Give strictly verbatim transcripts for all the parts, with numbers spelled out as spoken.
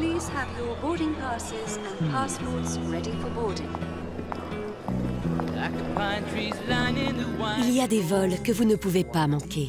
Please have your boarding passes and passports ready for boarding. Il y a des vols que vous ne pouvez pas manquer.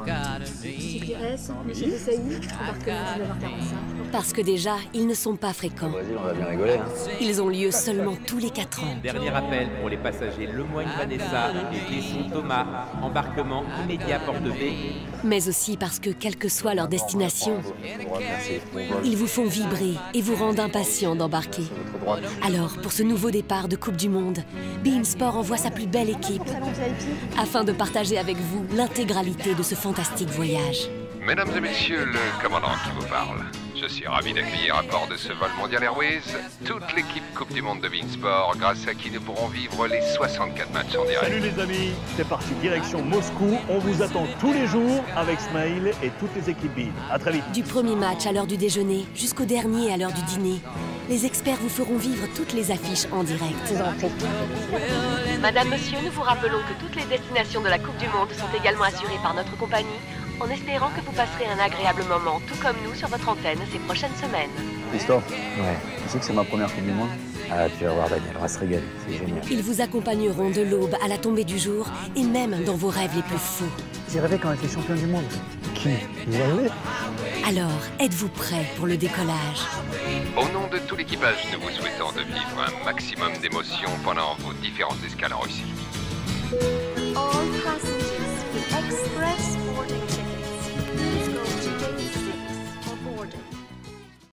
Parce que déjà, ils ne sont pas fréquents. Au Brésil, on va bien rigoler, hein. Ils ont lieu seulement tous les quatre ans. Dernier appel pour les passagers Lemoine Vanessa et Clisson Thomas. Embarquement immédiat Porte B. Mais aussi parce que, quelle que soit leur destination, ils vous font vibrer et vous rendent impatients d'embarquer. Alors, pour ce nouveau départ de Coupe du Monde, Bein Sport envoie sa plus belle équipe afin de partager avec vous l'intégralité de ce fantastique voyage. Mesdames et messieurs, le commandant qui vous parle. Je suis ravi d'accueillir à bord de ce vol Mondial Airways toute l'équipe Coupe du Monde de Bein Sport, grâce à qui nous pourrons vivre les soixante-quatre matchs en direct. Salut les amis, c'est parti, direction Moscou. On vous attend tous les jours avec Smaïl et toutes les équipes Bein. À très vite. Du premier match à l'heure du déjeuner jusqu'au dernier à l'heure du dîner, les experts vous feront vivre toutes les affiches en direct. Madame, monsieur, nous vous rappelons que toutes les destinations de la Coupe du Monde sont également assurées par notre compagnie, en espérant que vous passerez un agréable moment, tout comme nous, sur votre antenne ces prochaines semaines. Christophe, ouais. Tu sais que c'est ma première Coupe du Monde? Ah, tu vas voir, Daniel, on va se régaler, c'est génial. Ils vous accompagneront de l'aube à la tombée du jour et même dans vos rêves les plus fous. J'ai rêvé quand on était champion du monde. Qui? Vous avez? Alors, êtes-vous prêts pour le décollage? Au nom de tout l'équipage, nous vous souhaitons de vivre un maximum d'émotions pendant vos différentes escales en Russie. All passengers with express boarding